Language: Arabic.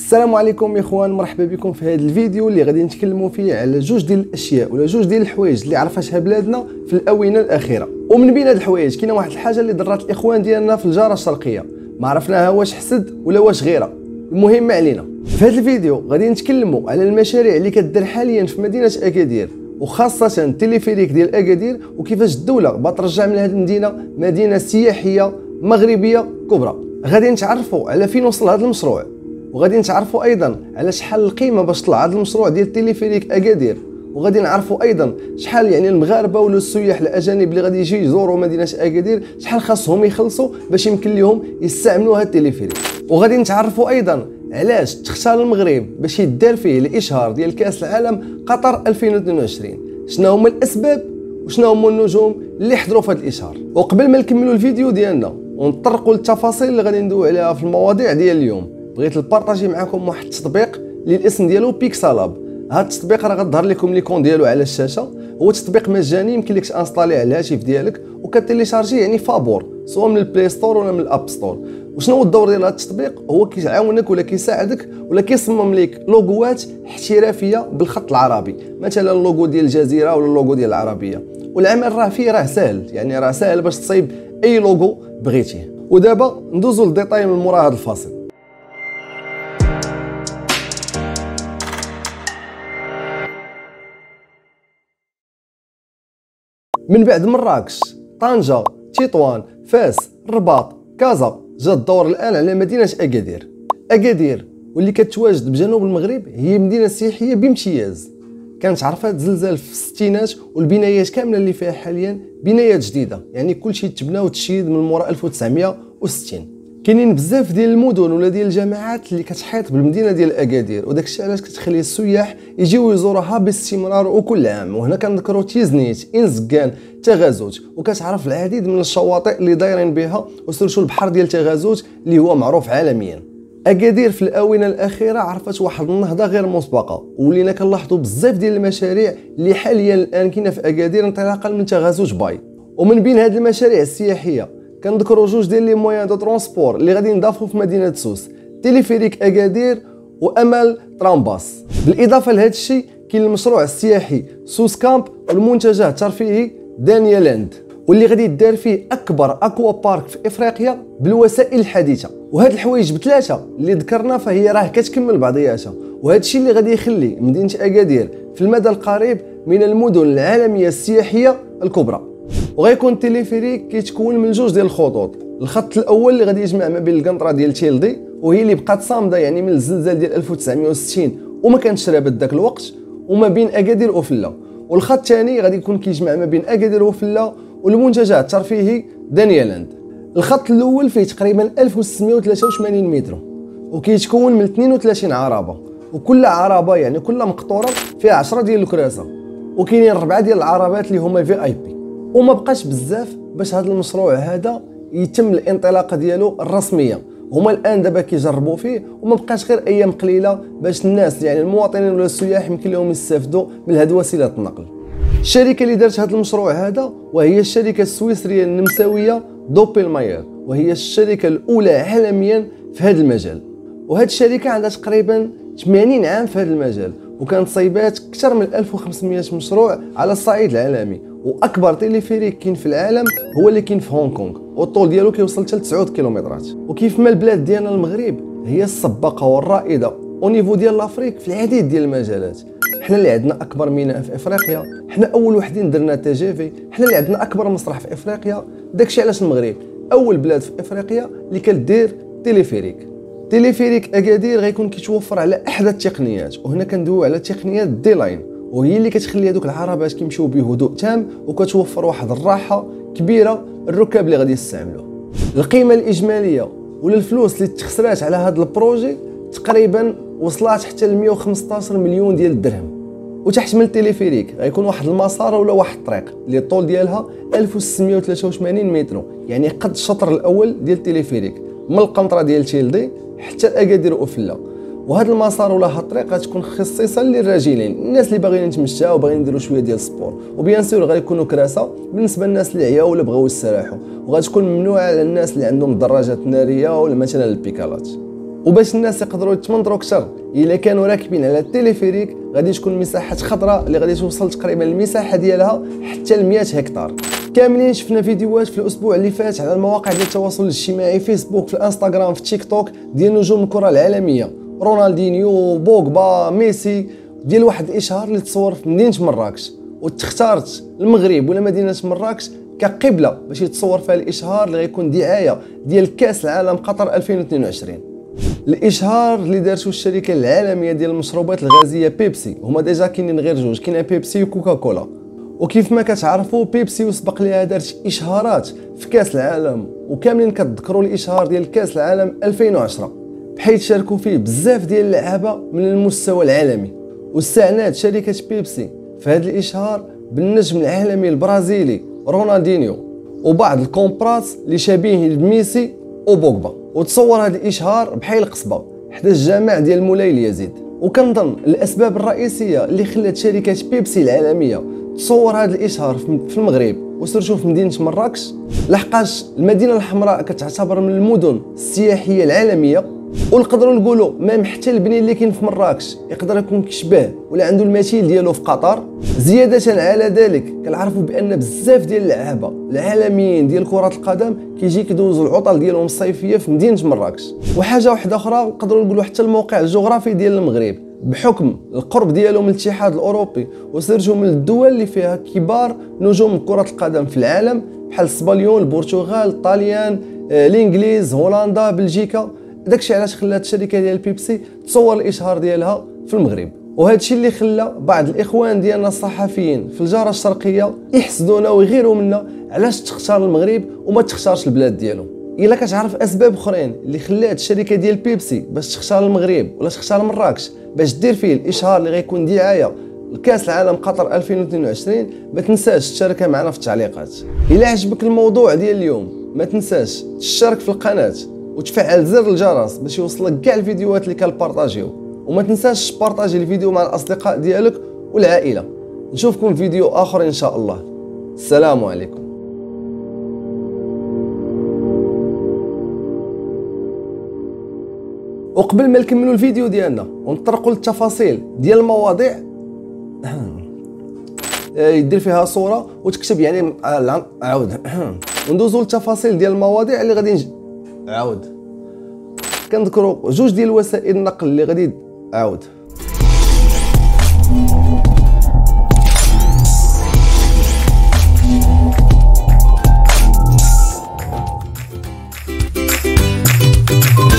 السلام عليكم يا اخوان، مرحبا بكم في هذا الفيديو اللي غادي نتكلموا فيه على جوج ديال الاشياء ولا جوج ديال الحوايج اللي عرفتها بلادنا في الاونه الاخيره. ومن بين هاد الحوايج كاينه واحد الحاجه اللي ضرات الاخوان ديالنا في الجاره الشرقيه، ما عرفناها واش حسد ولا واش غيره، المهم ما علينا. في هذا الفيديو غادي نتكلموا على المشاريع اللي كدار حاليا في مدينه اكادير، وخاصه التليفريك ديال اكادير، وكيفاش الدوله بترجع من هذه المدينه مدينه سياحيه مغربيه كبرى. غادي نتعرفوا على فين وصل هذا المشروع، وغادي نتعرفوا ايضا على شحال القيمه باش طلع هذا المشروع ديال تليفريك اكادير، وغادي نعرفوا ايضا شحال يعني المغاربه ولا السياح الاجانب اللي غادي يجيو يزوروا مدينه اكادير شحال خاصهم يخلصوا باش يمكن لهم يستعملوا هذا التليفريك. وغادي نتعرفوا ايضا علاش تختار المغرب باش يدار فيه الاشهار ديال كاس العالم قطر 2022، شنو هما الاسباب وشنو هما النجوم اللي حضروا في هذا الاشهار. وقبل ما نكملوا الفيديو ديالنا ونطرقوا للتفاصيل اللي غادي ندويو عليها في المواضيع ديال اليوم، بغيت نبارطاجي معكم واحد التطبيق اللي الاسم ديالو بيكسالاب. هذا التطبيق راه غتظهر لكم ليكون ديالو على الشاشه، هو تطبيق مجاني يمكن لك تانستالي على الهاتف ديالك وكتيليشارجي يعني فابور سواء من البلاي ستور ولا من الاب ستور. وشنو هو الدور ديال هذا التطبيق؟ هو كيعاونك ولا كيساعدك ولا كيصمم لك لوغوات احترافيه بالخط العربي، مثلا اللوغو ديال الجزيره ولا اللوغو ديال العربيه. والعمل راه فيه راه سهل، يعني راه سهل باش تصايب اي لوغو بغيتيه. ودابا ندوزو للديتاي من مورا هذا الفاصل. من بعد مراكش، طنجة، تطوان، فاس، الرباط، كازا، جا الدور الان على مدينه اكادير. اكادير واللي كتواجد بجنوب المغرب هي مدينه سياحيه بامتياز، كانت عرفات زلزال في الستينات، والبنايات كامله اللي فيها حاليا بنايات جديده، يعني كلشي تبنى وتشيد من مورا 1960. كاينين بزاف ديال المدن ولا ديال الجامعات اللي كتحيط بالمدينه ديال اكادير، وداك الشيء علاش كتخلي السياح يجيو يزوروها باستمرار وكل عام. وهنا كنذكروا تيزنيت، انزكان، تغازوت، وكتعرف العديد من الشواطئ اللي دايرين بها، وسيرتو البحر ديال تغازوت اللي هو معروف عالميا. اكادير في الاونه الاخيره عرفت واحد النهضه غير مسبقه، ولينا كنلاحظوا بزاف ديال المشاريع اللي حاليا الان كاينه في اكادير انطلاقا من تغازوت باي. ومن بين هذه المشاريع السياحيه كنذكروا جوج ديال لي مويان دو ترونسبور اللي غادي نضافوا في مدينه سوس، تليفريك اكادير وامل ترامباس. بالاضافه لهذا الشيء كاين المشروع السياحي سوس كامب والمنتجع الترفيهي دانيالاند، واللي غادي يدار فيه اكبر اكوا بارك في افريقيا بالوسائل الحديثه. وهاد الحوايج بثلاثه اللي ذكرنا فهي راه كتكمل بعضياتها، وهذا الشيء اللي غادي يخلي مدينه اكادير في المدى القريب من المدن العالميه السياحيه الكبرى. وغيكون التليفريك كيتكون من جوج ديال الخطوط، الخط الاول اللي غادي يجمع ما بين القنطره ديال تيلدي وهي اللي بقات صامده يعني من الزلزال ديال 1960 وما كانتش رابط داك الوقت، وما بين اكادير وفله. والخط الثاني غادي يكون كيجمع ما بين اكادير وفله والمنتجع الترفيهي دانيالاند. الخط الاول فيه تقريبا 1683 متر، وكيتكون من 32 عربه، وكل عربه يعني كل مقطوره فيها 10 ديال الكراسه، وكاينين 4 ديال العربات اللي هما في اي بي. وما بقاش بزاف باش هذا المشروع هذا يتم الانطلاقه ديالو الرسميه، هما الان دابا كيجربوا فيه، وما بقاش غير ايام قليله باش الناس يعني المواطنين ولا السياح يمكن لهم يستافدوا من هذه وسيله النقل. الشركه اللي دارت هذا المشروع هذا وهي الشركه السويسريه النمساويه دوبلماير، وهي الشركه الاولى عالميا في هذا المجال. وهذه الشركه عندها تقريبا 80 عام في هذا المجال، وكانت صايبات اكثر من 1500 مشروع على الصعيد العالمي. واكبر تليفريك كاين في العالم هو اللي كاين في هونغ كونغ، والطول ديالو كيوصل حتى ل 9 كيلومترات. وكيف ما البلاد ديالنا المغرب هي السباقه والرائده او نيفو ديال لافريك في العديد ديال المجالات. حنا اللي عندنا اكبر ميناء في افريقيا، حنا اول وحدين درنا تي جي في، حنا اللي عندنا اكبر مسرح في افريقيا. داكشي علاش المغرب اول بلاد في افريقيا اللي كدير تليفريك. تليفريك اكادير غيكون كيتوفر على احدث التقنيات، وهنا كندويو على تقنيه دي لاين، وهي اللي كتخلي هذوك العربات كيمشيو بهدوء تام، وكتوفر واحد الراحه كبيره الركاب اللي غادي يستعملوه. القيمه الاجماليه ولا الفلوس اللي تخسرات على هذا البروجي تقريبا وصلات حتى ل 115 مليون ديال الدرهم. وتحتمل التليفريك غيكون واحد المسار ولا واحد الطريق اللي الطول ديالها 1683 متر، يعني قد الشطر الاول ديال التليفريك من القنطره ديال تيلدي حتى اكادير وفله. وهذا المسار ولا هاد الطريق غتكون خصيصا للراجلين، الناس اللي باغيين يتمشاو وباغيين يديروا شويه ديال السبور، وبيان سور غيكونوا كراسه بالنسبه للناس اللي عياو ولا بغاو يستراحوا، وغتكون ممنوعه على الناس اللي عندهم الدراجات الناريه ولا مثلا البيكالات. وباش الناس يقدروا يتمنظروا اكثر الا كانوا راكبين على التليفريك غادي تكون مساحات خضراء اللي غادي توصل تقريبا المساحه ديالها حتى ل 100 هكتار. كاملين شفنا فيديوهات في الاسبوع اللي فات على المواقع ديال التواصل الاجتماعي، فيسبوك، في الانستغرام، في تيك توك، ديال نجوم الكره العالميه، رونالدينيو، بوغبا، ميسي، ديال واحد الاشهار اللي تصور في مدينه مراكش، واختارت المغرب ولا مدينه مراكش كقبله باش يتصور فيها الاشهار اللي غيكون دعايه ديال كاس العالم قطر 2022. الاشهار اللي دارتو الشركه العالميه ديال المشروبات الغازيه بيبسي، هما ديجا كاينين غير جوج، كاينه بيبسي وكوكا كولا. وكيف ما كتعرفوا بيبسي وسبق ليها دارت اشهارات في كاس العالم، وكاملين كتذكروا الاشهار ديال كاس العالم 2010 بحيث شاركوا فيه بزاف ديال اللعابه من المستوى العالمي. واستعنات شركه بيبسي في هذا الاشهار بالنجم العالمي البرازيلي رونالدينيو وبعض الكومبراس اللي شبيه بميسي وبوغبا، وتصور هذا الاشهار بحي القصبه حدا الجامع ديال مولاي اليزيد. وكنظن الاسباب الرئيسيه اللي خلات شركه بيبسي العالميه تصور هذا الاشهار في المغرب وسيرتو في مدينه مراكش، لحقاش المدينه الحمراء كتعتبر من المدن السياحيه العالميه، ونقدروا نقولوا ميم حتى البنين اللي كاين في مراكش يقدر يكون كشباه ولا عنده المثيل ديالو في قطر. زياده على ذلك كنعرفوا بان بزاف ديال اللعابه العالميين ديال كره القدم كيجي كيدوزوا العطل ديالهم الصيفيه في مدينه مراكش. وحاجه واحده اخرى نقدروا نقولوا حتى الموقع الجغرافي ديال المغرب بحكم القرب ديالو من الاتحاد الاوروبي وسيرتو من الدول اللي فيها كبار نجوم كره القدم في العالم بحال اسبانيول، البرتغال، الطاليان، الانجليز، هولندا، بلجيكا. داكشي علاش خلات الشركه ديال بيبسي تصور الاشهار ديالها في المغرب، وهذا الشيء اللي خلى بعض الاخوان ديالنا الصحفيين في الجاره الشرقيه يحسدونا ويغيروا منا علاش تختار المغرب وما تختارش البلاد ديالهم. الا كتعرف اسباب اخرين اللي خلات الشركه ديال بيبسي باش تختار المغرب ولا تختار مراكش باش دير فيه الاشهار اللي غيكون دعايه لكاس العالم قطر 2022، ما تنساش تشاركها معنا في التعليقات. الا عجبك الموضوع ديال اليوم ما تنساش تشترك في القناه وتفعل زر الجرس باش يوصلك كاع الفيديوهات اللي كنبارطاجيو، وما تنساش تبارطاجي الفيديو مع الاصدقاء ديالك والعائله. نشوفكم في فيديو اخر ان شاء الله. السلام عليكم. وقبل ما نكملوا الفيديو ديالنا ونطرقوا للتفاصيل ديال المواضيع يدير فيها صوره وتكتب يعني عاود وندوزوا للتفاصيل ديال المواضيع اللي غادي عاود كنذكروا جوج ديال وسائل النقل اللي غادي عاود